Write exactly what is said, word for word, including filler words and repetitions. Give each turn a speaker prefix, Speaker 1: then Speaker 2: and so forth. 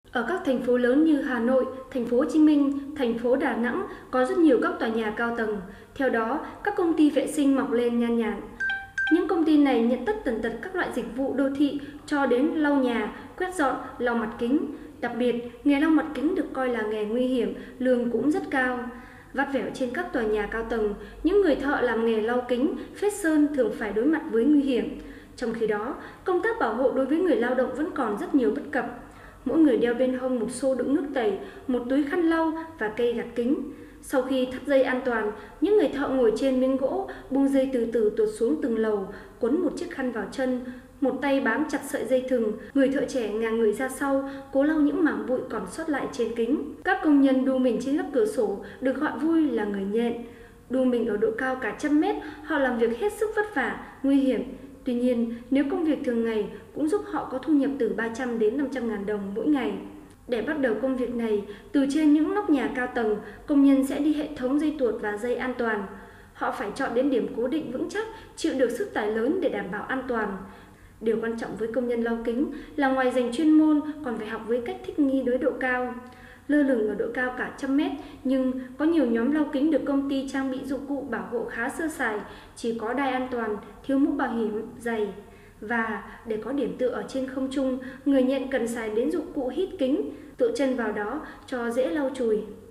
Speaker 1: Ở các thành phố lớn như Hà Nội, thành phố Hồ Chí Minh, thành phố Đà Nẵng có rất nhiều các tòa nhà cao tầng. Theo đó, các công ty vệ sinh mọc lên nhan nhản. Những công ty này nhận tất tần tật các loại dịch vụ đô thị cho đến lau nhà, quét dọn, lau mặt kính. Đặc biệt, nghề lau mặt kính được coi là nghề nguy hiểm, lương cũng rất cao. Vắt vẻo trên các tòa nhà cao tầng, những người thợ làm nghề lau kính, phết sơn thường phải đối mặt với nguy hiểm. Trong khi đó, công tác bảo hộ đối với người lao động vẫn còn rất nhiều bất cập. Mỗi người đeo bên hông một xô đựng nước tẩy, một túi khăn lau và cây gạt kính. Sau khi thắt dây an toàn, những người thợ ngồi trên miếng gỗ, buông dây từ từ tuột xuống từng lầu, quấn một chiếc khăn vào chân, một tay bám chặt sợi dây thừng. Người thợ trẻ ngả người ra sau, cố lau những mảng bụi còn sót lại trên kính. Các công nhân đu mình trên lớp cửa sổ được gọi vui là người nhện. Đu mình ở độ cao cả trăm mét, họ làm việc hết sức vất vả, nguy hiểm. Tuy nhiên, nếu công việc thường ngày cũng giúp họ có thu nhập từ ba trăm đến năm trăm ngàn đồng mỗi ngày. Để bắt đầu công việc này, từ trên những nóc nhà cao tầng, công nhân sẽ đi hệ thống dây tuột và dây an toàn. Họ phải chọn đến điểm cố định vững chắc, chịu được sức tải lớn để đảm bảo an toàn. Điều quan trọng với công nhân lau kính là ngoài dành chuyên môn còn phải học với cách thích nghi với độ cao. Lơ lửng ở độ cao cả trăm mét, nhưng có nhiều nhóm lau kính được công ty trang bị dụng cụ bảo hộ khá sơ sài, chỉ có đai an toàn, thiếu mũ bảo hiểm dày. Và để có điểm tựa ở trên không trung, người nhện cần xài đến dụng cụ hít kính, tựa chân vào đó cho dễ lau chùi.